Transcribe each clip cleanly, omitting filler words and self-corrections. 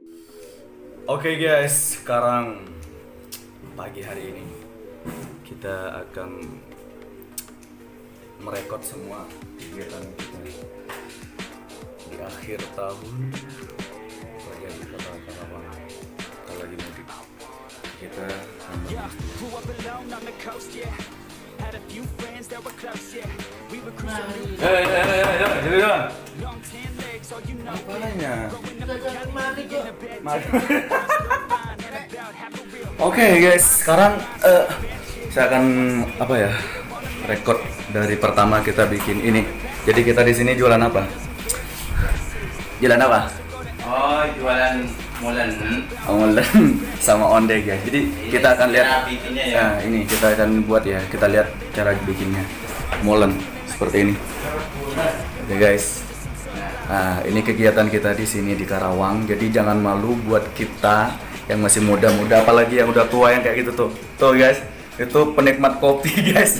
Oke guys, sekarang pagi hari ini kita akan merekod semua kegiatan kita di akhir tahun pagi di kota Karawang. Kita lagi mudik, kita Oke guys, sekarang saya akan rekod dari pertama kita bikin ini. Jadi kita di sini jualan apa? Jualan apa? Oh, jualan molen. Molen sama ondek ya. Jadi kita akan lihat bikinnya ya. Nah, ini kita akan buat ya. Kita lihat cara bikinnya. Molen seperti ini. Oke guys. Nah, ini kegiatan kita di sini di Karawang. Jadi jangan malu buat kita yang masih muda-muda, apalagi yang udah tua yang kayak gitu tuh. Tuh guys, itu penikmat kopi guys.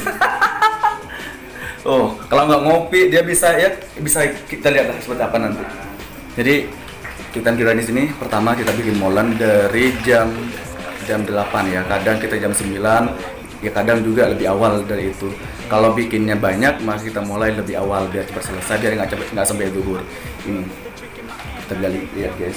Oh, kalau nggak ngopi dia bisa kita lihat lah seperti apa nanti. Jadi kita di sini pertama kita bikin molen dari jam 8 ya. Kadang kita jam 9, ya kadang juga lebih awal dari itu. Kalau bikinnya banyak, maka kita mulai lebih awal biar cepat selesai, biar nggak sampai zuhur. Ini kita lihat guys.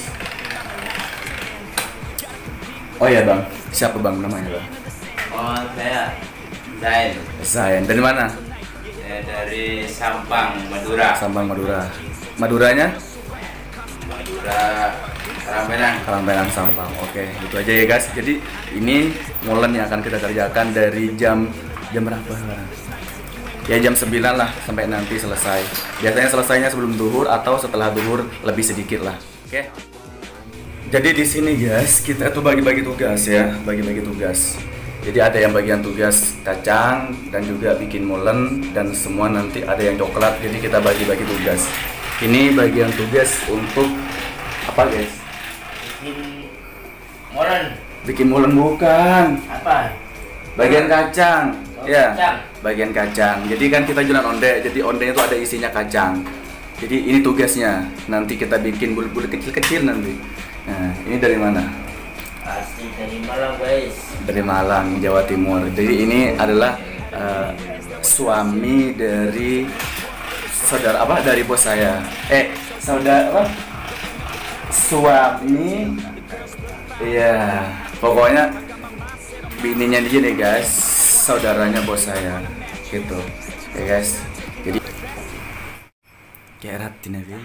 Oh ya bang, siapa bang namanya bang? Oh, saya Zain. Zain. Dari mana? Saya dari Sampang, Madura. Sampang, Madura. Maduranya? Madura, Karangpenang, Sampang. Oke, itu aja ya guys. Jadi ini molen yang akan kita kerjakan dari jam berapa sekarang? Ya jam 9 lah sampai nanti selesai. Biasanya selesainya sebelum zuhur atau setelah zuhur lebih sedikit lah. Oke. Jadi di sini guys, kita tuh bagi-bagi tugas ya, bagi-bagi tugas. Jadi ada yang bagian tugas kacang dan juga bikin molen dan semua nanti ada yang coklat. Jadi kita bagi-bagi tugas. Ini bagian tugas untuk apa guys? Bikin molen. Bikin molen bukan. Apa? Bagian kacang. Oh, Ya. kacang. Bagian kacang. Jadi kan kita jualan ondek. Jadi ondeknya itu ada isinya kacang. Jadi ini tugasnya. Nanti kita bikin bulat-bulat kecil-kecil nanti. Nah, ini dari mana? Asli dari Malang guys. Dari Malang, Jawa Timur. Jadi ini adalah suami dari saudara apa? Dari bos saya. Saudara apa? Suami. Iya, pokoknya bininya dia nih guys, saudaranya bos saya. Gitu. Ya guys. Jadi kayak ratin aja.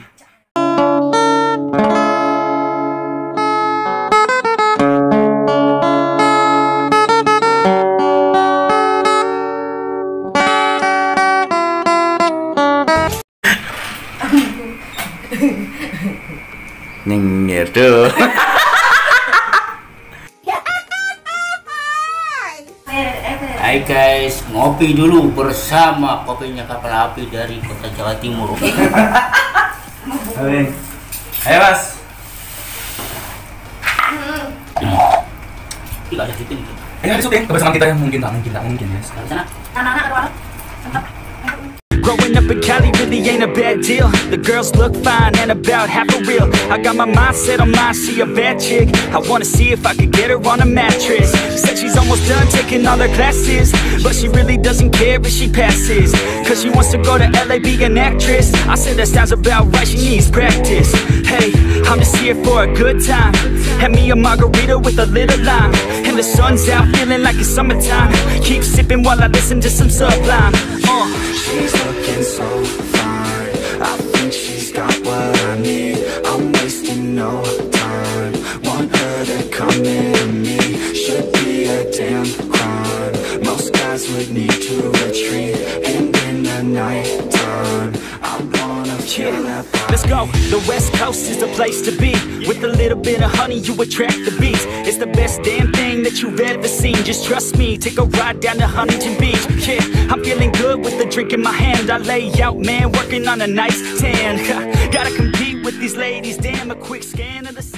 Nyengir tuh. Hai guys, ngopi dulu bersama kopinya kapal api dari kota Jawa Timur. Ayo mas. Tidak ada syuting. Ada syuting kebersamaan kita yang mungkin tak mungkin ya. Sana. Growing up in Cali really ain't a bad deal. The girls look fine and about half a real. I got my mindset on mine, she a bad chick. I wanna see if I could get her on a mattress. Said she's almost done taking all her classes, but she really doesn't care if she passes, cause she wants to go to LA, be an actress. I said that sounds about right, she needs practice. Hey, I'm just here for a good time. Have me a margarita with a little lime, and the sun's out feeling like it's summertime. Keep sipping while I listen to some Sublime. She's looking so fine, I think she's got what I need. I'm wasting no time, want her to come into me. Should be a damn crime, most guys would need to retreat. And in the night time, I wanna feel that body. Let's go, the West Coast is the place to be. With a little bit of honey, you attract the bees. It's the best damn thing that you've ever seen. Just trust me, take a ride down to Huntington Beach. Yeah, I'm feeling good with the drink in my hand. I lay out, man, working on a nice tan. Gotta compete with these ladies, damn, a quick scan of the